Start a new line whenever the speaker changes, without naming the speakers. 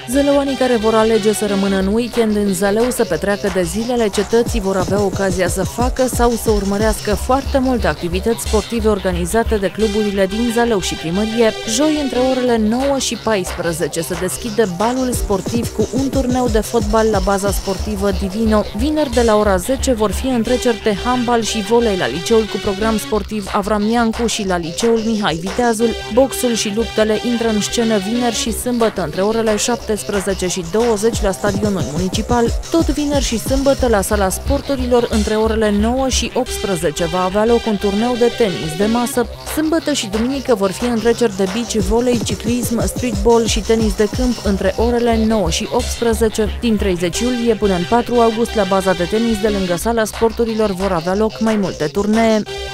Zălăoanii care vor alege să rămână în weekend în Zalău să petreacă de zilele cetății vor avea ocazia să facă sau să urmărească foarte multe activități sportive organizate de cluburile din Zalău și primărie. Joi, între orele 9 și 14, se deschide balul sportiv cu un turneu de fotbal la baza sportivă Divino. Vineri, de la ora 10, vor fi întreceri de handbal și volei la liceul cu program sportiv Avram Iancu și la liceul Mihai Viteazul. Boxul și luptele intră în scenă vineri și sâmbătă, între orele 17 și 20 la stadionul municipal. Tot vineri și sâmbătă la sala sporturilor, între orele 9 și 18, va avea loc un turneu de tenis de masă. Sâmbătă și duminică vor fi întreceri de beach volley, ciclism, streetball și tenis de câmp între orele 9 și 18. Din 30 iulie până în 4 august, la baza de tenis de lângă sala sporturilor vor avea loc mai multe turnee.